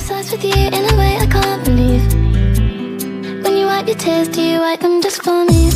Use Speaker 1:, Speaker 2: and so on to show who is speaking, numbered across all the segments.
Speaker 1: fantasize with you in a way I can't believe. When you wipe your tears, do you wipe them just for me?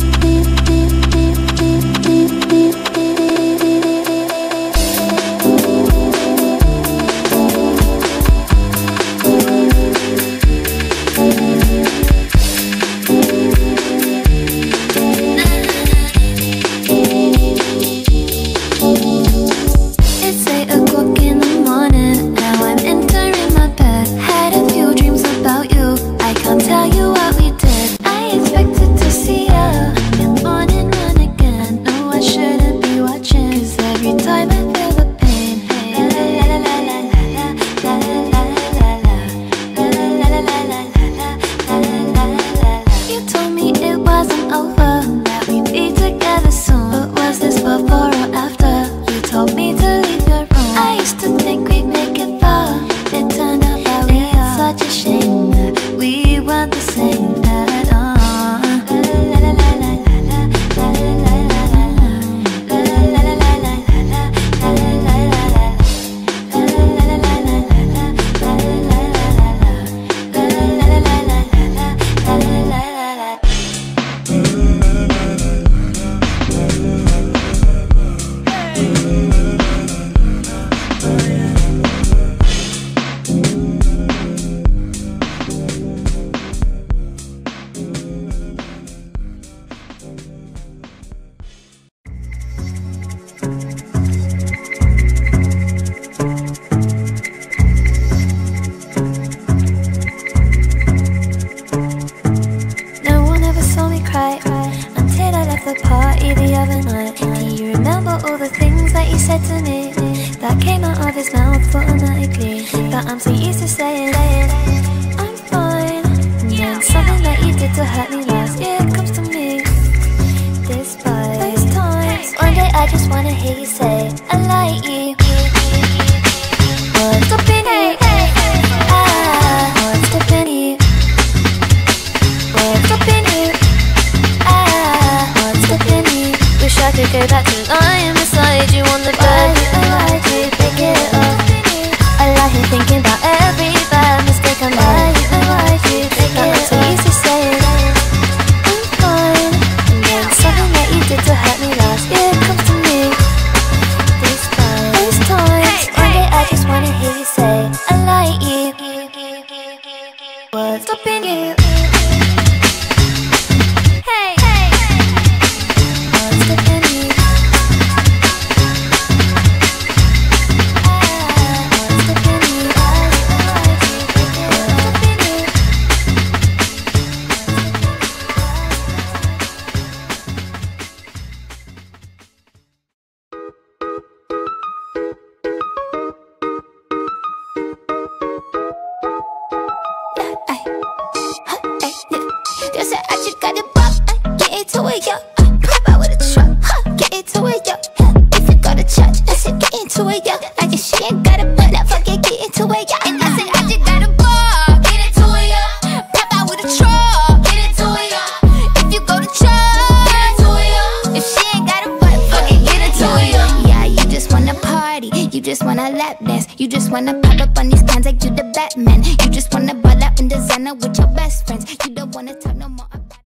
Speaker 2: You just wanna lap dance. You just wanna pop up on these cans like you the Batman. You just wanna ball out in designer with your best friends. You don't wanna talk